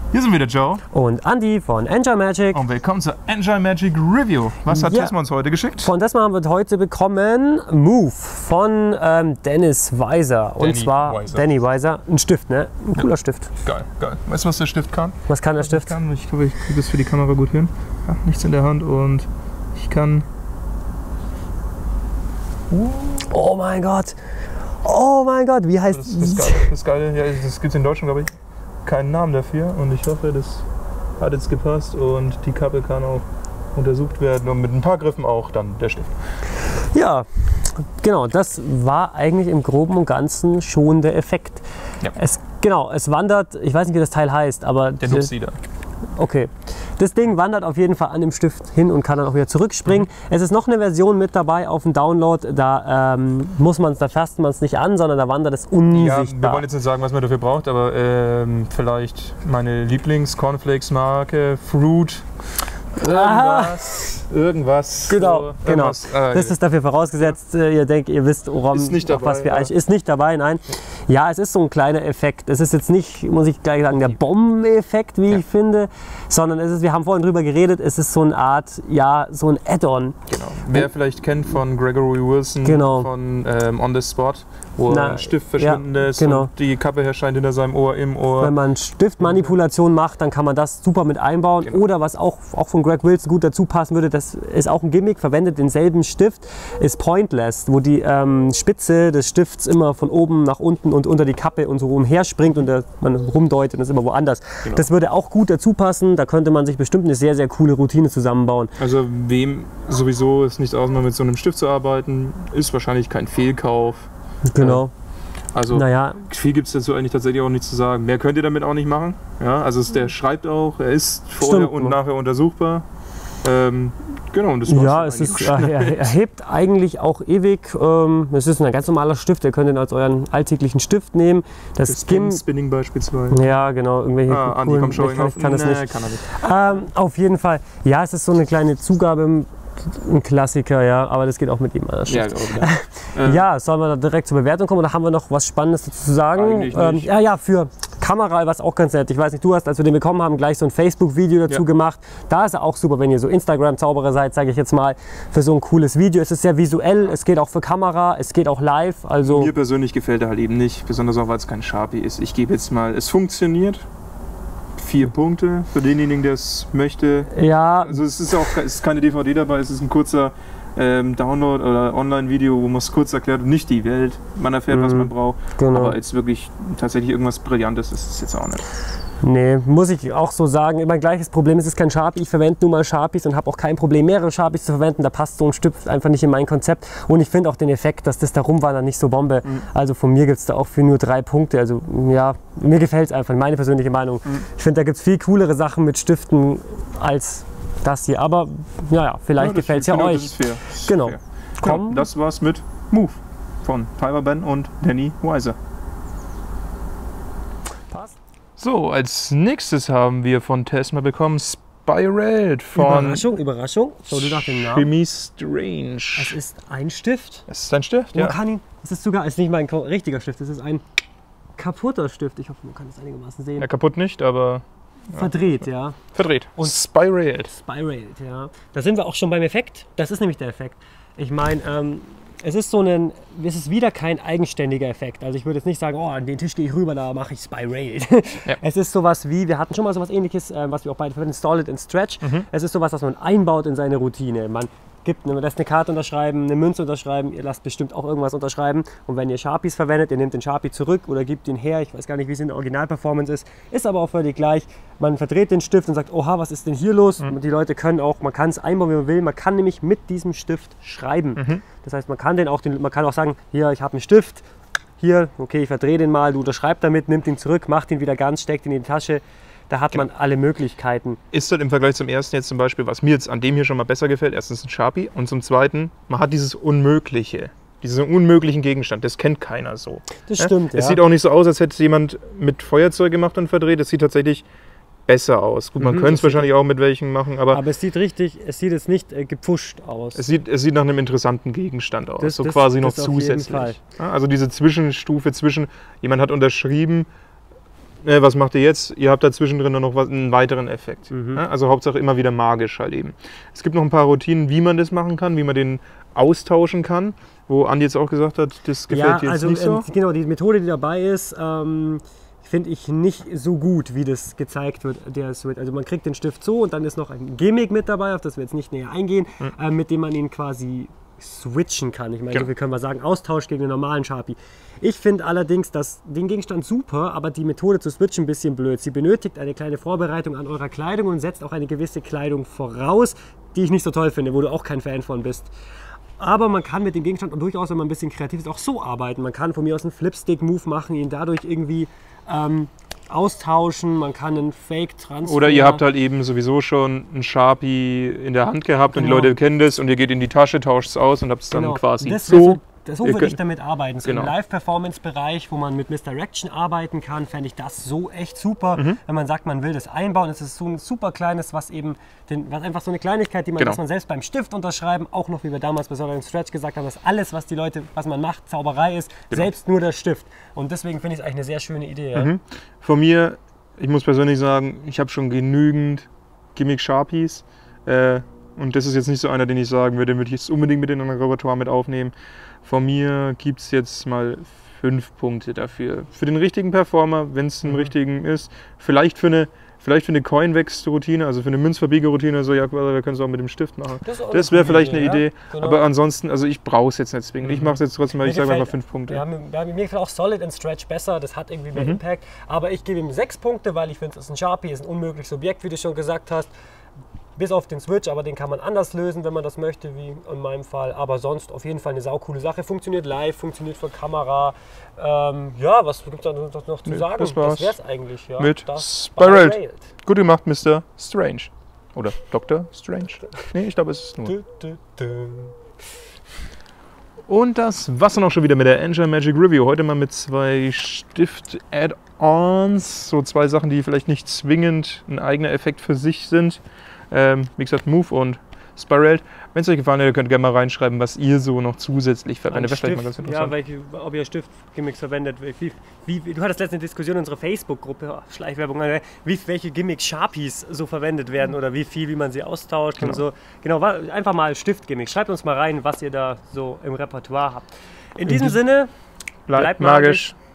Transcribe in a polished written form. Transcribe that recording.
Hier sind wieder Joe und Andy von Enjoy Magic. Und willkommen zur Enjoy Magic Review. Was hat Desma uns heute geschickt? Von Desma haben wir heute bekommen Move von Dennis Weiser. Und zwar Danny Weiser. Ein Stift, ne? Ein cooler Stift. Geil, geil. Weißt du, was der Stift kann? Was kann der Stift? Ich glaube, ich kriege das für die Kamera gut hin. Ja, nichts in der Hand und ich kann... Oh mein Gott! Oh mein Gott, wie heißt das Geile, ja, das gibt es in Deutschland, glaube ich, keinen Namen dafür und ich hoffe, das hat jetzt gepasst und die Kappe kann auch untersucht werden und mit ein paar Griffen auch dann der Stift. Ja, genau, das war eigentlich im Groben und Ganzen schon der Effekt. Ja. Es wandert, ich weiß nicht, wie das Teil heißt, aber... Der Nupsi da. Okay. Das Ding wandert auf jeden Fall an dem Stift hin und kann dann auch wieder zurückspringen. Es ist noch eine Version mit dabei auf dem Download, da da fasst man es nicht an, sondern da wandert es unsichtbar. Ja, wir wollen jetzt nicht sagen, was man dafür braucht, aber vielleicht meine Lieblings-Cornflakes-Marke, Fruit, irgendwas. Genau, genau. Das ist dafür vorausgesetzt, ihr denkt, ihr wisst, was wir eigentlich... Ist nicht dabei, nein. Ja, es ist so ein kleiner Effekt. Es ist jetzt nicht, muss ich gleich sagen, der Bombeneffekt, wie ich finde, sondern wir haben vorhin drüber geredet, es ist so eine Art, ja, so ein Add-on. Genau. Wer vielleicht kennt von Gregory Wilson, von On the Spot, wo ein Stift verschwinden lässt und die Kappe erscheint hinter seinem Ohr, im Ohr. Wenn man Stiftmanipulation macht, dann kann man das super mit einbauen. Genau. Oder was auch von Greg Wilson gut dazu passen würde, das ist auch ein Gimmick, verwendet denselben Stift, ist Pointless, wo die Spitze des Stifts immer von oben nach unten und unter die Kappe und so umherspringt und man rumdeutet und ist immer woanders. Genau. Das würde auch gut dazu passen, da könnte man sich bestimmt eine sehr, sehr coole Routine zusammenbauen. Also wem sowieso es nicht ausmacht, mit so einem Stift zu arbeiten, ist wahrscheinlich kein Fehlkauf. Genau. Also viel gibt es dazu eigentlich tatsächlich auch nicht zu sagen. Mehr könnt ihr damit auch nicht machen. Ja, also der schreibt auch, er ist vorher und nachher untersuchbar. Genau, und das war's. Ja, er hebt eigentlich auch ewig. Es ist ein ganz normaler Stift, ihr könnt ihn als euren alltäglichen Stift nehmen. Das Spinning beispielsweise. Ja, genau. Irgendwelche Andi, komm, schau ihn auf. Kann das nicht. Kann er nicht. Auf jeden Fall. Ja, es ist so eine kleine Zugabe. Ein Klassiker, ja, aber das geht auch mit ihm anders. Ja, ja, sollen wir da direkt zur Bewertung kommen oder haben wir noch was Spannendes dazu zu sagen? Ja, für Kamera war es auch ganz nett. Ich weiß nicht, du hast, als wir den bekommen haben, gleich so ein Facebook-Video dazu gemacht. Da ist er auch super, wenn ihr so Instagram-Zauberer seid, sage ich jetzt mal, für so ein cooles Video. Es ist sehr visuell, es geht auch für Kamera, es geht auch live. Also mir persönlich gefällt er halt eben nicht, besonders auch, weil es kein Sharpie ist. Ich gebe jetzt mal, es funktioniert. 4 Punkte für denjenigen, der es möchte. Ja. Also es ist keine DVD dabei, es ist ein kurzer Download oder Online-Video, wo man es kurz erklärt und nicht die Welt. Man erfährt, was man braucht. Genau. Aber jetzt wirklich tatsächlich irgendwas Brillantes ist es jetzt auch nicht. Nee, muss ich auch so sagen. Mein gleiches Problem ist, es ist kein Sharpie. Ich verwende nun mal Sharpies und habe auch kein Problem, mehrere Sharpies zu verwenden. Da passt so ein Stift einfach nicht in mein Konzept. Und ich finde auch den Effekt, dass das da rumwandert, nicht so Bombe. Also von mir gibt es da auch für nur 3 Punkte. Also ja, mir gefällt es einfach, meine persönliche Meinung. Ich finde, da gibt es viel coolere Sachen mit Stiften als das hier. Aber ja, vielleicht gefällt es ja euch. Das ist fair. Genau. Komm. Das war's mit Move von Piper Ben und Danny Weiser. So, als nächstes haben wir von Desma bekommen Spiraled von... Überraschung. Schau dir nach dem Namen. Chemie Strange. Es ist ein Stift. Es ist ein Stift, ja. Man kann ihn, es ist nicht mein richtiger Stift, es ist ein kaputter Stift. Ich hoffe, man kann das einigermaßen sehen. Ja, kaputt nicht, aber... Verdreht, ja. Verdreht. Und Spiraled. Spiraled, ja. Da sind wir auch schon beim Effekt. Das ist nämlich der Effekt. Ich meine, es ist wieder kein eigenständiger Effekt. Also ich würde jetzt nicht sagen, oh, an den Tisch gehe ich rüber, da mache ich Spiraled. Ja. Es ist sowas wie, wir hatten schon mal sowas Ähnliches, was wir auch beide verwenden, Stall it and Stretch. Es ist sowas, was man einbaut in seine Routine. Man lässt eine Karte unterschreiben, eine Münze unterschreiben, ihr lasst bestimmt auch irgendwas unterschreiben. Und wenn ihr Sharpies verwendet, ihr nehmt den Sharpie zurück oder gebt ihn her. Ich weiß gar nicht, wie es in der Originalperformance ist aber auch völlig gleich. Man verdreht den Stift und sagt, oha, was ist denn hier los? Und die Leute können auch, man kann es einbauen, wie man will. Man kann nämlich mit diesem Stift schreiben. Das heißt, man kann auch sagen, hier, ich habe einen Stift. Hier, okay, ich verdrehe den mal, du unterschreibst damit, nimmt ihn zurück, macht ihn wieder ganz, steckt ihn in die Tasche. Da hat man alle Möglichkeiten. Ist das im Vergleich zum ersten jetzt zum Beispiel, was mir jetzt an dem hier schon mal besser gefällt, erstens ein Sharpie und zum zweiten, man hat dieses Unmögliche, diesen unmöglichen Gegenstand, das kennt keiner so. Das stimmt, ja. Es sieht auch nicht so aus, als hätte es jemand mit Feuerzeug gemacht und verdreht, es sieht tatsächlich besser aus. Gut, man könnte es wahrscheinlich auch mit welchen machen, aber es sieht jetzt nicht gepfuscht aus. Es sieht nach einem interessanten Gegenstand aus, so quasi noch zusätzlich. Ja, also diese Zwischenstufe zwischen, jemand hat unterschrieben, was macht ihr jetzt? Ihr habt da zwischendrin noch einen weiteren Effekt. Ja? Also Hauptsache immer wieder magisch halt eben. Es gibt noch ein paar Routinen, wie man das machen kann, wie man den austauschen kann, wo Andi jetzt auch gesagt hat, das gefällt dir jetzt nicht so. Genau, die Methode, die dabei ist, finde ich nicht so gut, wie das gezeigt wird, der Switch. Also man kriegt den Stift so und dann ist noch ein Gimmick mit dabei, auf das wir jetzt nicht näher eingehen, mit dem man ihn quasi switchen kann. Ich meine, so viel können wir sagen, Austausch gegen den normalen Sharpie. Ich finde allerdings den Gegenstand super, aber die Methode zu switchen ein bisschen blöd. Sie benötigt eine kleine Vorbereitung an eurer Kleidung und setzt auch eine gewisse Kleidung voraus, die ich nicht so toll finde, wo du auch kein Fan von bist. Aber man kann mit dem Gegenstand durchaus, wenn man ein bisschen kreativ ist, auch so arbeiten. Man kann von mir aus einen Flipstick-Move machen, ihn dadurch irgendwie austauschen, man kann einen Fake-Transfer... Oder ihr habt halt eben sowieso schon einen Sharpie in der Hand gehabt und die Leute kennen das und ihr geht in die Tasche, tauscht es aus und habt es dann quasi so... So würde ich damit arbeiten. So im Live-Performance-Bereich, wo man mit Misdirection arbeiten kann, fände ich das so echt super. Wenn man sagt, man will das einbauen, es ist so ein super kleines, was einfach so eine Kleinigkeit, dass man selbst beim Stift unterschreiben, auch noch wie wir damals bei Solid Stretch gesagt haben, dass alles, was man macht, Zauberei ist, selbst nur der Stift. Und deswegen finde ich es eigentlich eine sehr schöne Idee. Ja. Von mir, ich muss persönlich sagen, ich habe schon genügend Gimmick-Sharpies. Und das ist jetzt nicht so einer, den ich sagen würde, den würde ich jetzt unbedingt mit in ein Repertoire mit aufnehmen. Von mir gibt es jetzt mal 5 Punkte dafür. Für den richtigen Performer, wenn es einen richtigen ist. Vielleicht für eine Coinwex-Routine, also für eine Münzverbiegeroutine, so, ja, wir können es auch mit dem Stift machen. Das wäre vielleicht eine Idee. Genau. Aber ansonsten, also ich brauche es jetzt nicht zwingend. Ich mache es jetzt trotzdem, weil ich sage einfach 5 Punkte. Ja, mir gefällt auch Solid and Stretch besser, das hat irgendwie mehr Impact. Aber ich gebe ihm 6 Punkte, weil ich finde, es ist ein Sharpie, ist ein unmögliches Objekt, wie du schon gesagt hast. Bis auf den Switch, aber den kann man anders lösen, wenn man das möchte, wie in meinem Fall. Aber sonst auf jeden Fall eine saukoole Sache. Funktioniert live, funktioniert für Kamera. Was gibt es da noch zu sagen? Das wäre es eigentlich. Ja, mit Spiraled. Gut gemacht, Mr. Strange. Oder Dr. Strange. Nee, ich glaube, es ist nur. Und das war's dann auch schon wieder mit der Angel Magic Review. Heute mal mit 2 Stift-Add-ons. So 2 Sachen, die vielleicht nicht zwingend ein eigener Effekt für sich sind. Wie gesagt, Move und Spiraled. Wenn es euch gefallen hat, könnt ihr gerne mal reinschreiben, was ihr so noch zusätzlich verwendet. Stift, mal ganz interessant. Ja, ob ihr Stiftgimmicks verwendet. Du hattest letzte Diskussion in unserer Facebook-Gruppe, Schleichwerbung, welche Gimmicks Sharpies so verwendet werden oder wie man sie austauscht und so. Genau, einfach mal Stiftgimmicks. Schreibt uns mal rein, was ihr da so im Repertoire habt. In diesem Sinne, bleibt magisch.